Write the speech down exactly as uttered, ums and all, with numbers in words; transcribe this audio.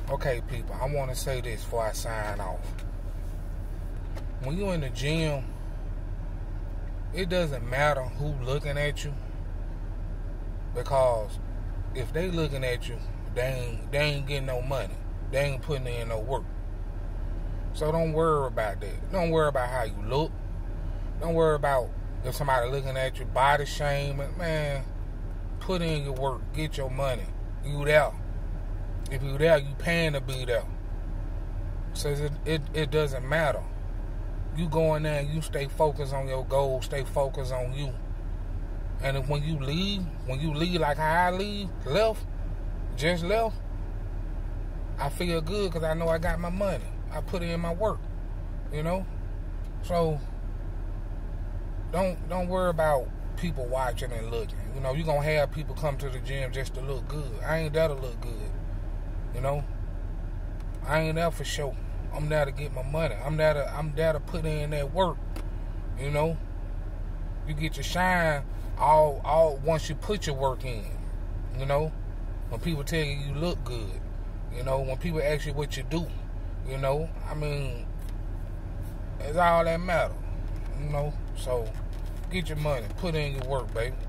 Okay, people, I want to say this before I sign off. When you're in the gym, it doesn't matter who looking at you, because if they looking at you, they ain't, they ain't getting no money. They ain't putting in no work. So don't worry about that. Don't worry about how you look. Don't worry about if somebody looking at you, body shaming. Man, put in your work. Get your money. You there. If you there, you paying to be there. So it, it, it doesn't matter. You go in there and you stay focused on your goals. Stay focused on you. And if when you leave, when you leave like how I leave, left, just left, I feel good because I know I got my money. I put in my work, you know? So, don't don't worry about people watching and looking. You know, you're going to have people come to the gym just to look good. I ain't there to look good, you know? I ain't there for show. I'm there to get my money. I'm there to, I'm there to put in that work, you know? You get your shine all, all once you put your work in, you know? When people tell you you look good, you know? When people ask you what you do, you know, I mean, it's all that matter, you know. So, get your money, put in your work, baby.